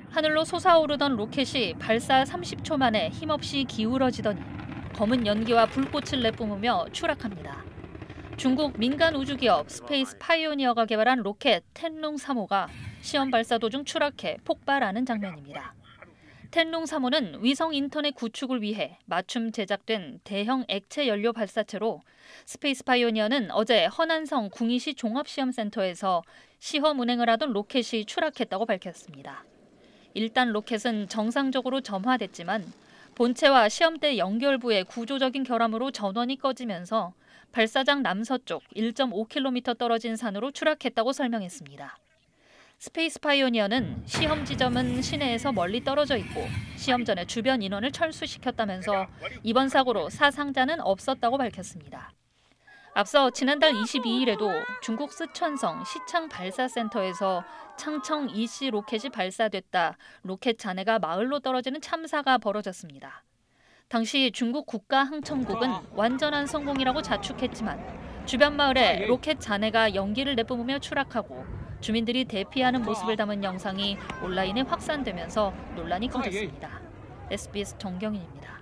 하늘로 솟아오르던 로켓이 발사 30초 만에 힘없이 기울어지더니 검은 연기와 불꽃을 내뿜으며 추락합니다. 중국 민간 우주기업 스페이스 파이오니어가 개발한 로켓 텐룽 3호가 시험 발사 도중 추락해 폭발하는 장면입니다. 텐룽 3호는 위성 인터넷 구축을 위해 맞춤 제작된 대형 액체 연료 발사체로 스페이스 파이오니어는 어제 허난성 궁이시 종합시험센터에서 시험 운행을 하던 로켓이 추락했다고 밝혔습니다. 일단 로켓은 정상적으로 점화됐지만 본체와 시험대 연결부의 구조적인 결함으로 전원이 꺼지면서 발사장 남서쪽 1.5km 떨어진 산으로 추락했다고 설명했습니다. 스페이스 파이오니어는 시험 지점은 시내에서 멀리 떨어져 있고 시험 전에 주변 인원을 철수시켰다면서 이번 사고로 사상자는 없었다고 밝혔습니다. 앞서 지난달 22일에도 중국 쓰촨성 시창 발사센터에서 창청 2C 로켓이 발사됐다 로켓 잔해가 마을로 떨어지는 참사가 벌어졌습니다. 당시 중국 국가항천국은 완전한 성공이라고 자축했지만 주변 마을에 로켓 잔해가 연기를 내뿜으며 추락하고 주민들이 대피하는 모습을 담은 영상이 온라인에 확산되면서 논란이 커졌습니다. SBS 정경인입니다.